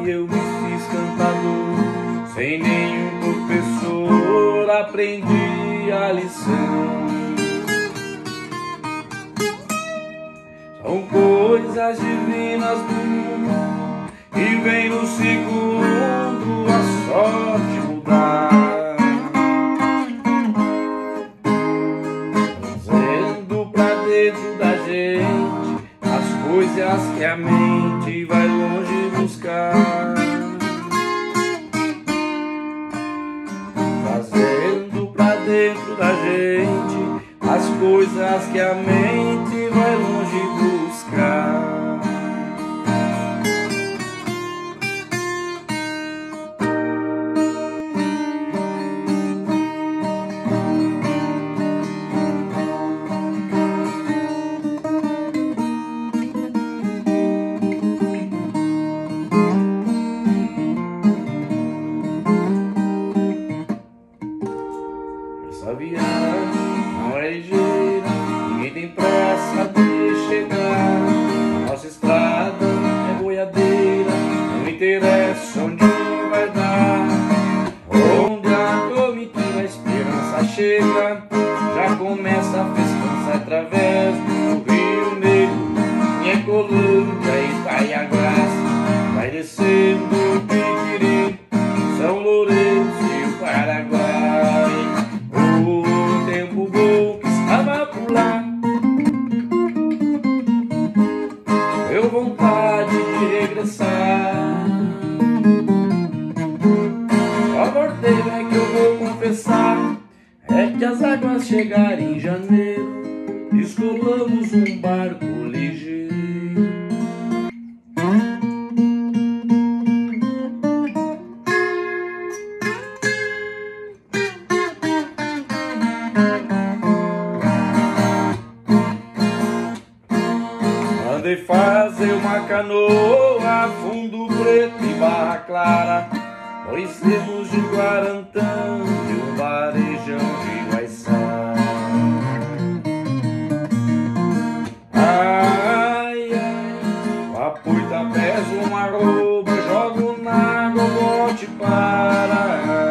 eu me fiz cantador. Sem nenhum professor aprendi a lição. São coisas divinas do mundo que vem no segundo a sorte mudar, trazendo pra dentro da gente as coisas que a mente vai longe buscar, trazendo pra dentro da gente as coisas que a mente vai longe buscar. Essa viagem não é ligeira, ninguém tem pressa de chegar. Nossa estrada é boiadeira, não interessa onde vai dar. Onde a comitiva a esperança chega, já começa a festança através do Rio Negro. Minha Colômbia e Baiaguás, vai descendo o Piquiri, São Lourenço e o Paraguai. O tempo bom que estava por lá, deu vontade de regressar. Só morteiro é que eu vou confessar, é que as águas chegaram em janeiro, descolamos um barco ligeiro. Mandei fazer uma canoa, fundo preto e barra clara, dois remos de Guarantã e um varejão de Guaiçá. Ai, ai, o apoita pesa uma arroba, jogo na água, o bote para.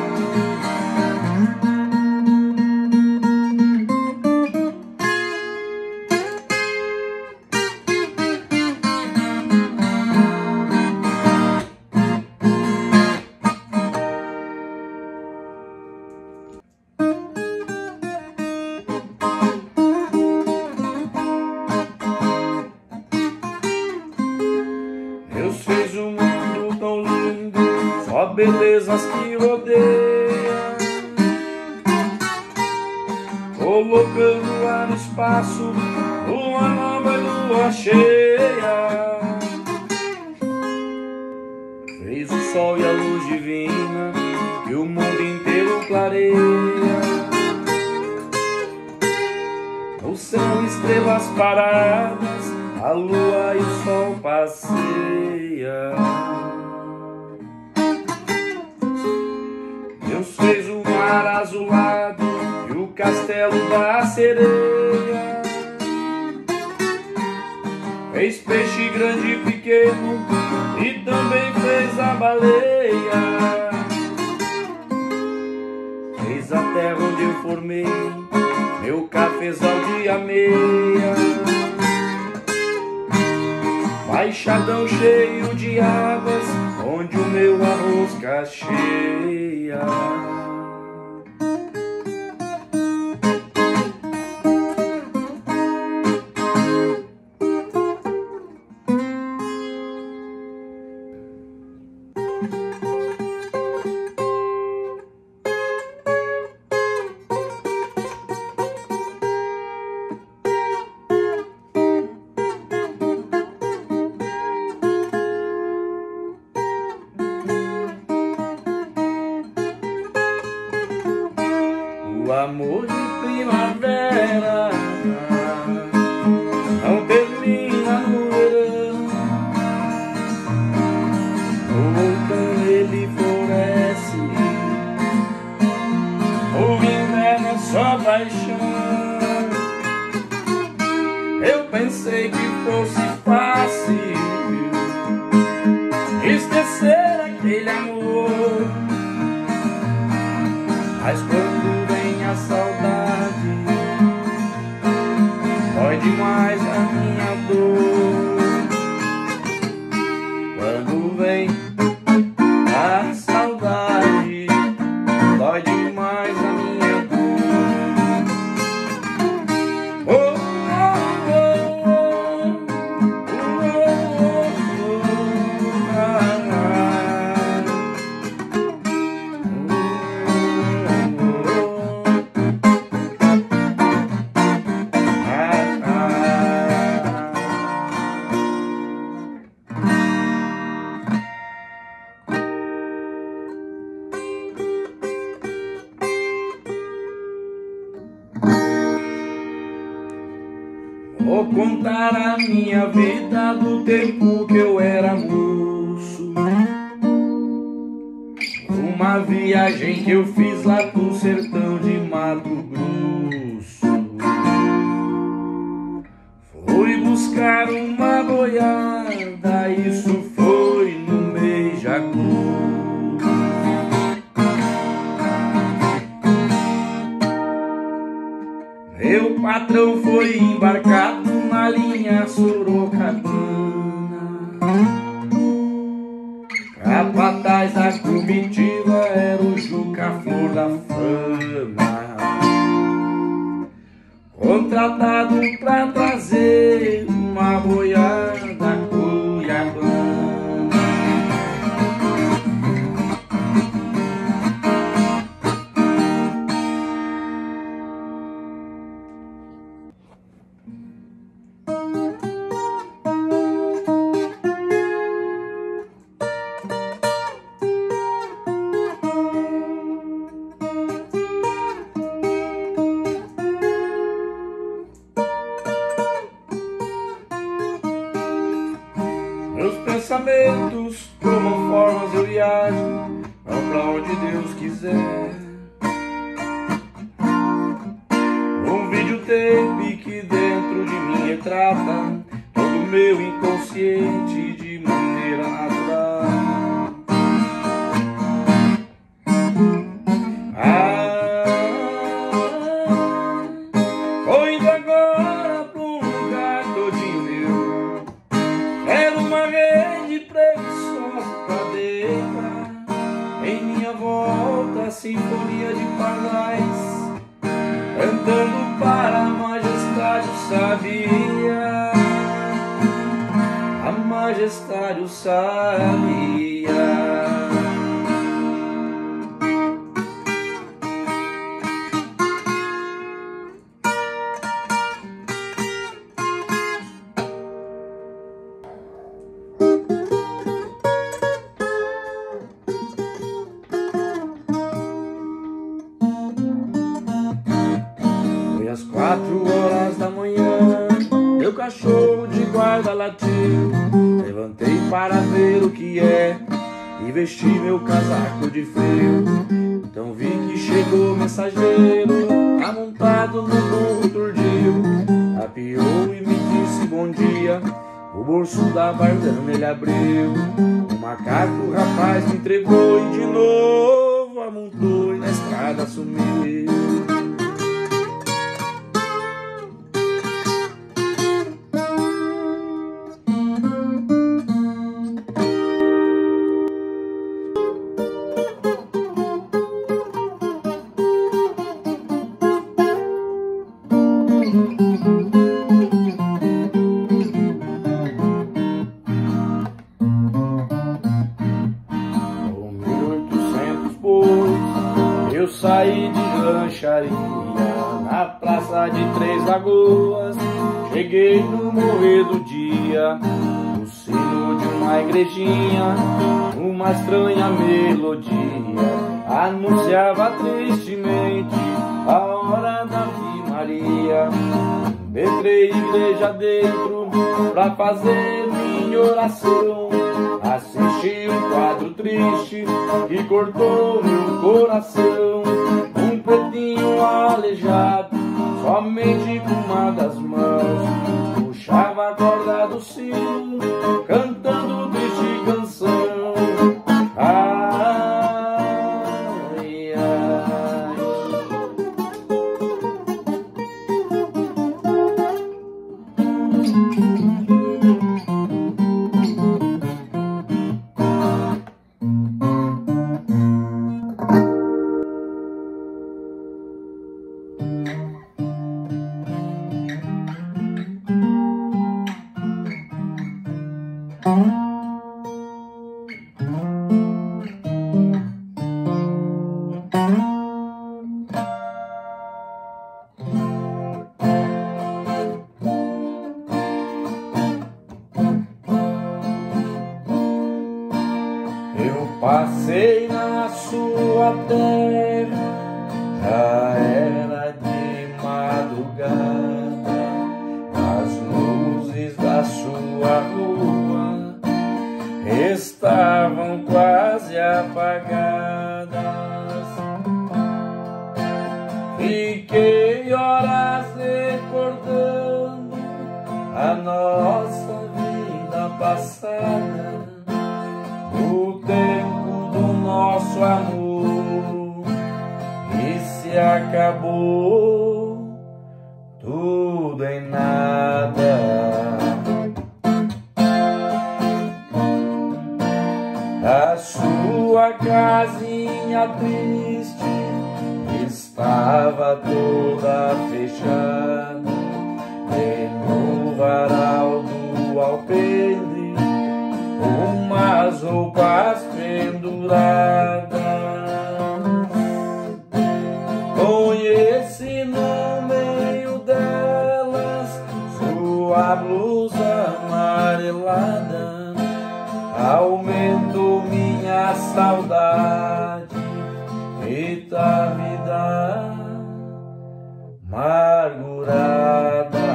Deus fez um mundo tão lindo, só belezas que rodeiam, colocando lá no espaço lua nova e lua cheia. Fez o sol e a luz divina que o mundo inteiro clareia. No céu estrelas paradas, a lua e o sol passeia. Deus fez o mar azulado e o castelo da sereia. Fez peixe grande e pequeno e também fez a baleia. Fez a terra onde eu formei meu cafezal de ameia. Baixadão cheio de águas, onde o meu arroz cacheia. O amor de primavera não termina no verão. No outono ele floresce, o inverno é só paixão. Eu pensei que fosse fácil esquecer aquele amor. Mas quando vem a saudade, dói demais a minha dor. Quando vem a saudade, dói demais a minha dor. Oh, vou contar a minha vida do tempo que eu era moço. Uma viagem que eu fiz lá pro sertão de Mato Grosso. Fui buscar uma boiada, isso foi no mês de agosto. Meu patrão foi embarcado na linha Sorocabana. Capataz da comitiva era o Juca Flor da Fama, contratado pra trazer uma boiada cuiabana. Meus pensamentos tomam formas, eu viajo, vão pra onde Deus quiser. Um videotape que dentro de mim retrata todo o meu inconsciente de maneira natural. Tô indo agora pra um lugar todinho meu. Era uma rede preguiçosa pra deitar. Em minha volta, sinfonia de pardais, cantando para a majestade o sabia. A majestade o sabia. Às 4 horas da manhã, meu cachorro de guarda latiu. Levantei para ver o que é e vesti meu casaco de frio. Então vi que chegou o mensageiro, amontado no burro turdio. Apiou e me disse bom dia, o bolso da bardana ele abriu. O macaco o rapaz me entregou e de novo amontou e na estrada sumiu. Eu saí de rancharia na praça de Três Lagoas. Cheguei no morrer do dia, no sino de uma igrejinha, uma estranha melodia anunciava tristemente a hora da Ave Maria. Entrei igreja dentro pra fazer minha oração. Assisti um quadro triste que cortou meu coração. Um pretinho aleijado, somente com uma das mãos, puxava a corda do sino, cantando triste canção. Eu passei na sua terra, já era de madrugada, as luzes da sua rua estavam quase apagadas. Fiquei horas recordando a nossa vida passada, o tempo do nosso amor, e se acabou tudo em nada. A sua casinha triste estava toda fechada, e no varal do alpendre umas roupas penduradas. Conheci no meio delas sua blusa amarelada, aumentou minha saudade, eita vida amargurada.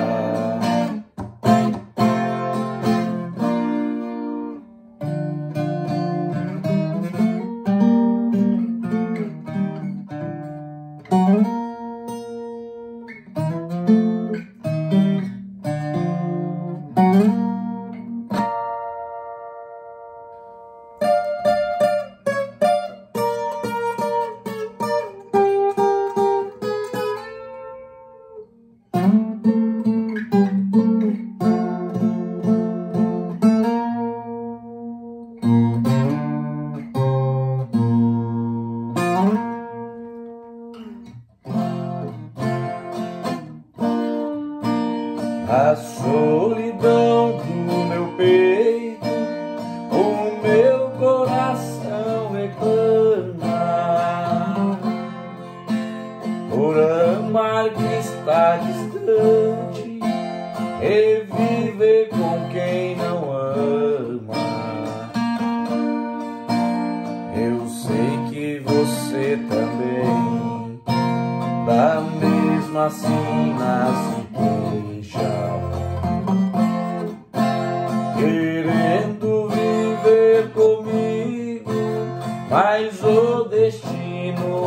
A solidão do meu peito, o meu coração reclama, por amar que está distante e viver com quem não ama. Eu sei que você também da mesma sina se queixa, querendo viver comigo, mas o destino